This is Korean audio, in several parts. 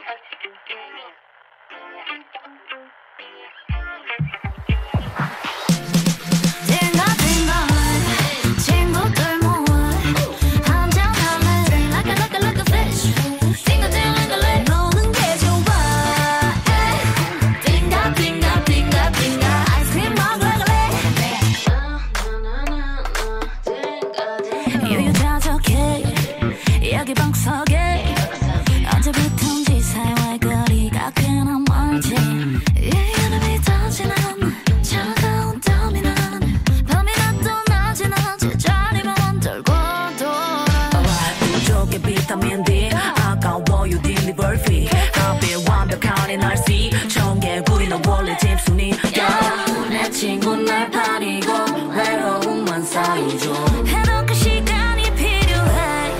여기 방석에 언제부턴지 사이와의 거리가 꽤나 멀지. 이름이 터지는 차가운 땀이 난 밤이나 또 낮이나 제자리만 돌고 돌아. 부족해 비타민 D 아까워요 딜리버리 가벼운 완벽한 에너지 청개구리 너 원래 집순이 내 친구 날 파리고 외로움만 쌓이죠. 해놓고 시간이 필요해.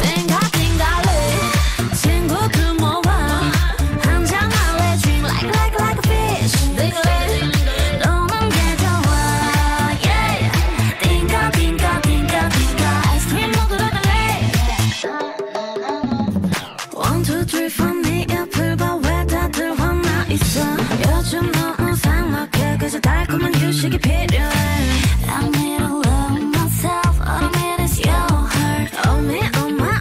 친구들 모아 한잔 할래. Drink like a fish. 너는 게 좋아. Yeah. 띵가 아이스크림 먹으러 갈래. 1, 2, 3, 4 네 옆을 봐. 왜 다들 화나 있어. 요즘 너무 삭막해. 그래서 달콤한 휴식이 필요해. I need to love myself. All I need is your heart. Oh me, oh my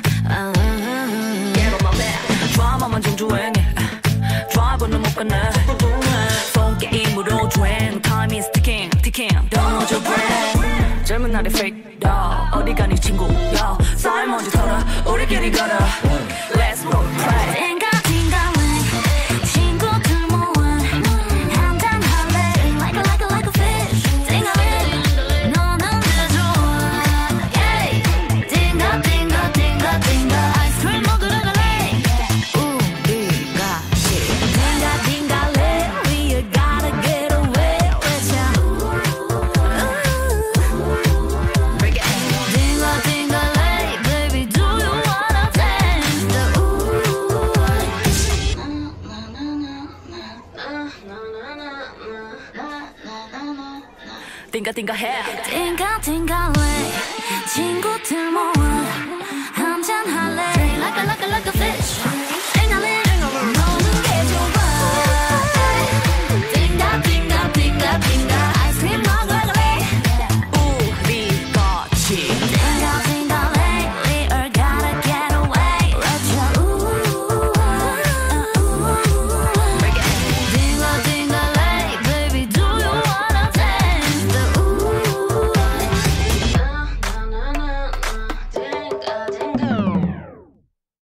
드라마만 정주행해 드라이버는 못 가네 폰 게임으로 주행 Time is ticking Don't know your brain 젊은 날의 fake dog 어디 가니 친구야 쌀 먼저 털어 우리끼리 걸어 Let's roll play 친구들 모아 한잔 할래. Like a fish. 너는 게 좋아. Yeah. 띵가 아이스크림 먹으러 갈래. 우리 같이 띵가래. We gotta get away. 띵가래. Baby do you wanna dance? 띵가 해 띵가래. 친구들 모아